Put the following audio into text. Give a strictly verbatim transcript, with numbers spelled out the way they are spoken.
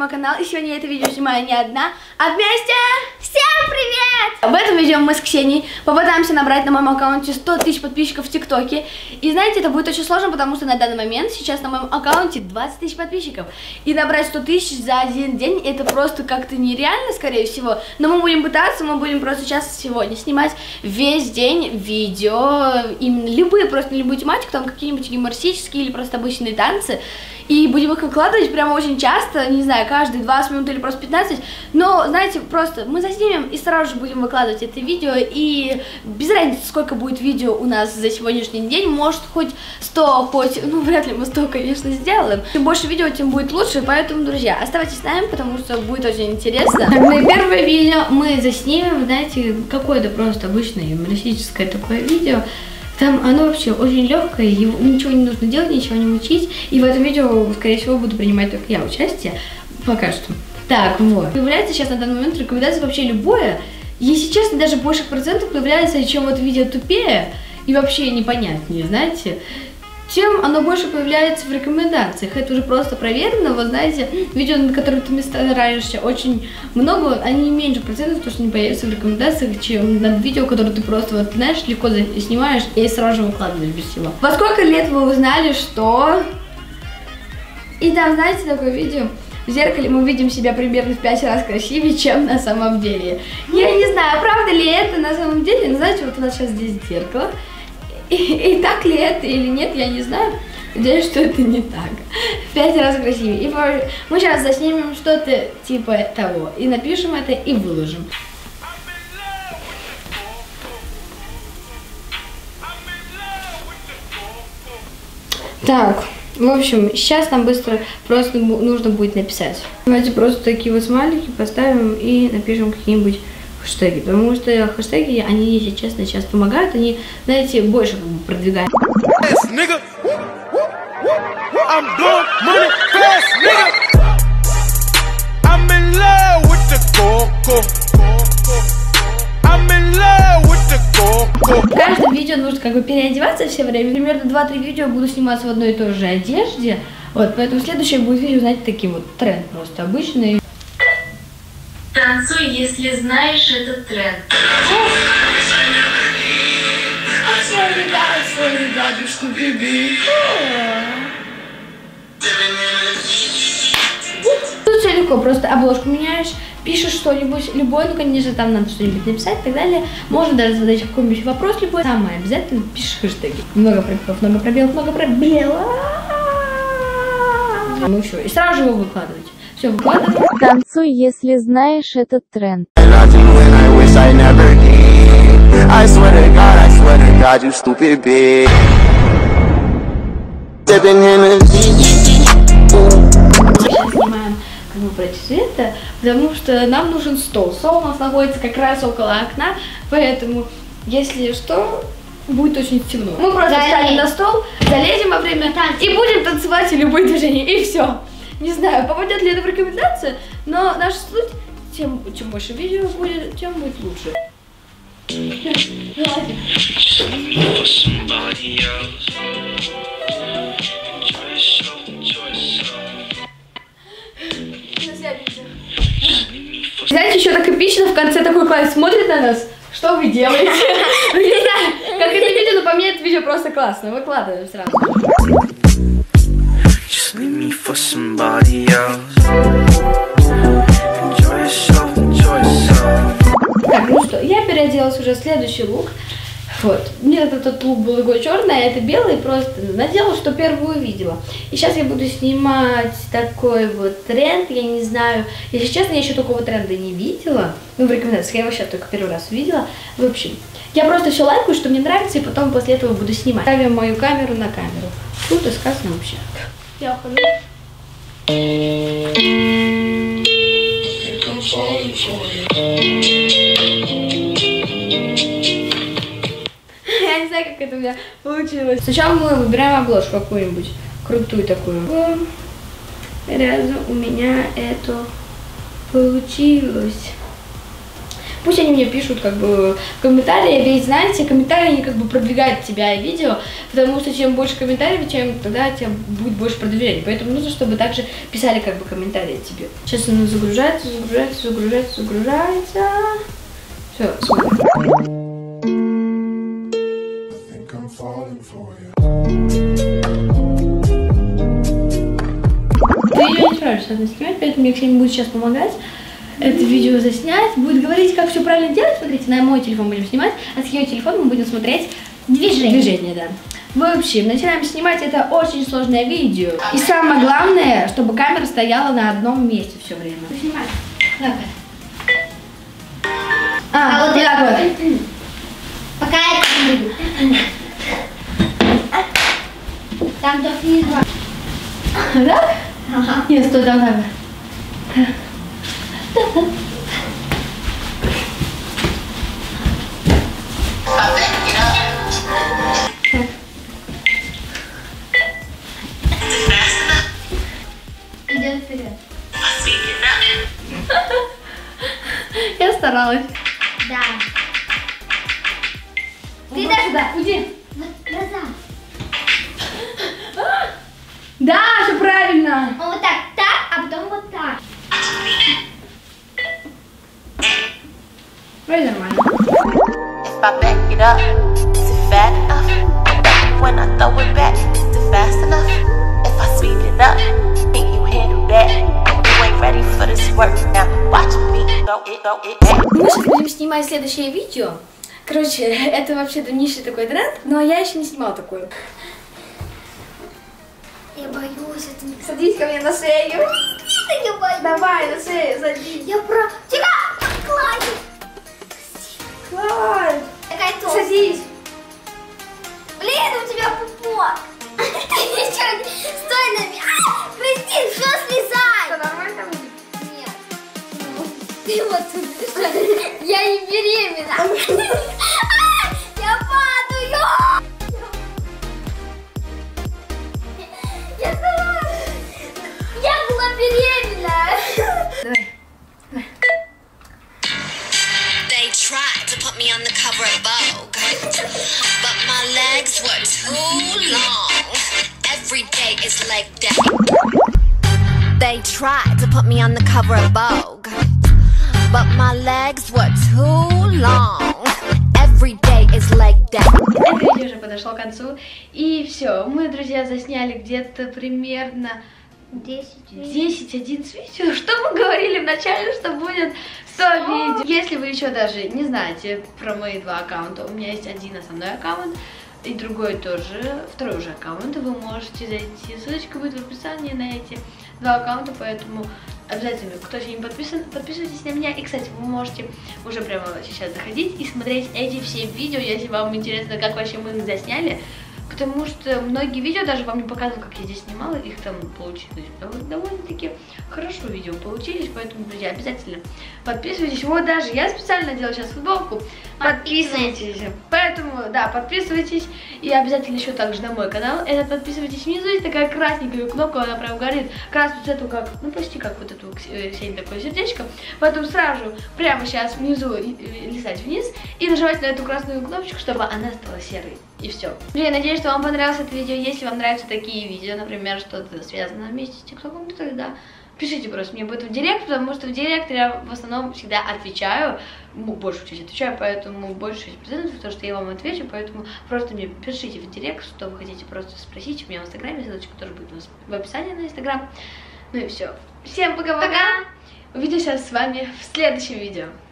мой канал, и сегодня я это видео снимаю не одна, а вместе. Всем привет! В этом видео мы с Ксенией попытаемся набрать на моем аккаунте сто тысяч подписчиков в ТикТоке. И знаете, это будет очень сложно, потому что на данный момент сейчас на моем аккаунте двадцать тысяч подписчиков. И набрать сто тысяч за один день это просто как-то нереально, скорее всего. Но мы будем пытаться, мы будем просто сейчас сегодня снимать весь день видео, именно любые, просто любую тематику, там какие-нибудь юмористические или просто обычные танцы. И будем их выкладывать прямо очень часто, не знаю, каждые двадцать минут или просто пятнадцать. Но, знаете, просто мы заснимем и сразу же будем выкладывать это видео. И без разницы, сколько будет видео у нас за сегодняшний день. Может, хоть сто, хоть, ну, вряд ли мы сто, конечно, сделаем. Чем больше видео, тем будет лучше. Поэтому, друзья, оставайтесь с нами, потому что будет очень интересно. Ну и первое видео мы заснимем, знаете, какое-то просто обычное юмористическое такое видео. Там оно вообще очень легкое, его ничего не нужно делать, ничего не учить. И в этом видео, скорее всего, буду принимать только я участие. Пока что. Так, вот. Появляется сейчас на данный момент рекомендация вообще любое. Если честно, даже больше процентов появляется, чем вот видео тупее и вообще непонятнее, знаете. Тем оно больше появляется в рекомендациях. Это уже просто проверено. Вот знаете, видео, на которые ты стараешься очень много, они меньше процентов, то, что не появятся в рекомендациях, чем на видео, которые ты просто, вот, знаешь, легко снимаешь и сразу же выкладываешь без всего. Во сколько лет вы узнали, что... И там, знаете, такое видео... В зеркале мы видим себя примерно в пять раз красивее, чем на самом деле. Я не знаю, правда ли это на самом деле, но знаете, вот у нас сейчас здесь зеркало. И, и так ли это или нет, я не знаю. Надеюсь, что это не так. В пять раз красивее. И мы сейчас заснимем что-то типа того. И напишем это и выложим. Так, в общем, сейчас нам быстро просто нужно будет написать. Давайте просто такие вот смайлики поставим и напишем какие-нибудь хэштеги, потому что хэштеги, они, если честно, сейчас помогают, они, знаете, больше как бы продвигают. В каждом видео нужно как бы переодеваться все время. Примерно два-три видео буду сниматься в одной и той же одежде. Вот, поэтому следующее будет видео, знаете, таким вот тренд просто обычный. Танцуй, если знаешь этот тренд. Тут все легко, просто обложку меняешь, пишешь что-нибудь, любой, ну, конечно, там надо что-нибудь написать и так далее. Можно даже задать какой-нибудь вопрос любой. Самое обязательно пишешь хэштеги. Много пробелов, много пробелов, много пробелов. Ну все, и сразу же его выкладывать. Все, выкладывай. Танцуй, если знаешь этот тренд. Сейчас снимаем как бы против света, потому что нам нужен стол. Стол у нас находится как раз около окна, поэтому, если что, будет очень темно. Мы просто встанем на стол, залезем во время танца и будем танцевать любые движения, и все. Не знаю, попадет ли это в рекомендацию, но наша суть, тем, чем больше видео будет, тем будет лучше. Знаете, еще так эпично в конце такой класс смотрит на нас. Что вы делаете? Не знаю, как это видео, но по мне это видео просто классно. Выкладываем сразу. Так, ну что, я переоделась уже в следующий лук. Вот, мне этот лук был такой черный, а это белый, просто надела, что первую увидела. И сейчас я буду снимать такой вот тренд, я не знаю, если честно, я еще такого тренда не видела. Ну, в рекомендациях, я его сейчас только первый раз увидела. В общем, я просто все лайкаю, что мне нравится, и потом после этого буду снимать. Ставим мою камеру на камеру. Круто сказано вообще. Я ухожу. Я не знаю, как это у меня получилось. Сначала мы выбираем обложку какую-нибудь крутую такую. Разу у меня это получилось. Пусть они мне пишут как бы в комментарии, ведь знаете, комментарии они как бы продвигают тебя и видео, потому что чем больше комментариев, тем тогда тебя будет больше продвижения. Поэтому нужно, чтобы также писали как бы комментарии тебе. Сейчас оно загружается, загружается, загружается, загружается. Все, смотрим. Видео не справишься надо снимать, поэтому мне Ксения будет сейчас помогать это видео заснять, будет говорить, как все правильно делать. Смотрите, на мой телефон будем снимать, а с ее телефона мы будем смотреть движение. Движение, да. В общем, начинаем снимать это очень сложное видео. И самое главное, чтобы камера стояла на одном месте все время. Снимай. Давай. А, а вот так вот. Пока я это буду. Там до физа. Так? Ага. Нет, стой, там надо. Идем вперед. Я старалась. Да. Ты даже сюда, уйди. Назад. Да, все правильно. Вот так, так, а потом вот так. Вроде нормально. If I back it up, is it fat enough? When I throw it back, is it fast enough? If I speed it up, can you handle that? You ain't ready for this work now. Watch me throw it, throw it back. Мы сейчас будем снимать следующее видео. Короче, это вообще-то ниший такой тренд, но я еще не снимала такое. Я боюсь, это не... Садись ко мне на шею. Я боюсь. Давай, на шею садись. Я про... Тихо! Класс! Класс. Такая толстая. Садись. Блин, у тебя пупок. Ничего, стой на меня. А, Кристин, все слезай. Что, нормально будет? Нет. Ты вот тут, ты что? Я не беременна. Я падаю. Я старалась. Я была беременна. Давай. They tried to put me on the cover of Vogue, but my legs were too long. Every day is leg day. They tried to put me on the cover of Vogue, but my legs were too long. Every day is leg day. Это видео уже подошло к концу. И все, мы, друзья, засняли где-то примерно десять-одиннадцать видео. Что мы говорили в начале, что будет сто видео. Если вы еще даже не знаете про мои два аккаунта, у меня есть один основной аккаунт и другой тоже, второй уже аккаунт, вы можете зайти, ссылочка будет в описании на эти два аккаунта, поэтому обязательно, кто еще не подписан, подписывайтесь на меня. И, кстати, вы можете уже прямо сейчас заходить и смотреть эти все видео, если вам интересно, как вообще мы их засняли. Потому что многие видео даже вам не показывают, как я здесь снимала, их там получилось довольно-таки хорошо видео получились, поэтому, друзья, обязательно подписывайтесь. Вот даже я специально делаю сейчас футболку, подписывайтесь. Поэтому, да, подписывайтесь и обязательно еще также на мой канал. Это подписывайтесь внизу, есть такая красненькая кнопка, она прям горит красную цвету, как, ну почти как вот эту Ксении такое сердечко. Поэтому сразу же прямо сейчас внизу листать вниз и нажимать на эту красную кнопочку, чтобы она стала серой. И все. Я надеюсь, что вам понравилось это видео. Если вам нравятся такие видео, например, что-то связано вместе с ТикТоком, то тогда пишите просто мне об этом в директ, потому что в директ я в основном всегда отвечаю, большую часть отвечаю, поэтому большую часть, потому что я вам отвечу, поэтому просто мне пишите в директ, что вы хотите просто спросить. У меня в инстаграме, ссылочка тоже будет в описании на инстаграм. Ну и все. Всем пока-пока! Увидимся с вами в следующем видео.